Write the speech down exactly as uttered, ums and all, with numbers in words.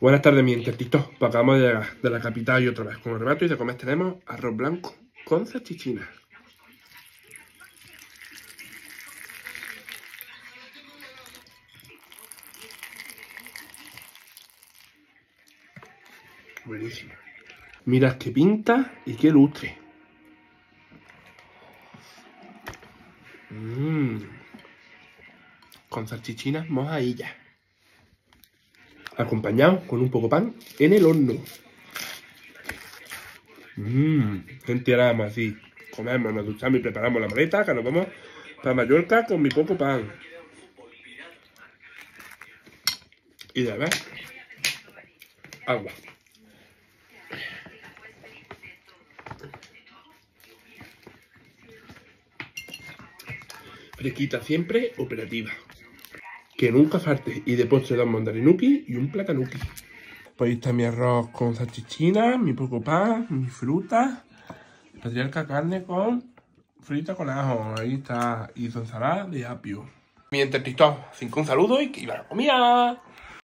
Buenas tardes, mi entretito. Pues acabamos de llegar de la capital y otra vez con el rebato y de comer tenemos arroz blanco con salchichina. Buenísimo. Mirad qué pinta y qué lustre. Mmm. Con salchichinas mojadillas. Acompañado con un poco pan en el horno. Mmm. Gente, ahora vamos así. Comemos, nos duchamos y preparamos la maleta, que nos vamos para Mallorca con mi poco pan. Y de ver, agua. Fresquita siempre, operativa. Que nunca falte. Y de postre dos mandarinuki y un platanuki. Pues ahí está mi arroz con salchichina, mi poco pan, mi fruta. Patriarca carne con frita con ajo. Ahí está. Y su ensalada de apio. Mi entretito, cinco un saludo y que iba la comida.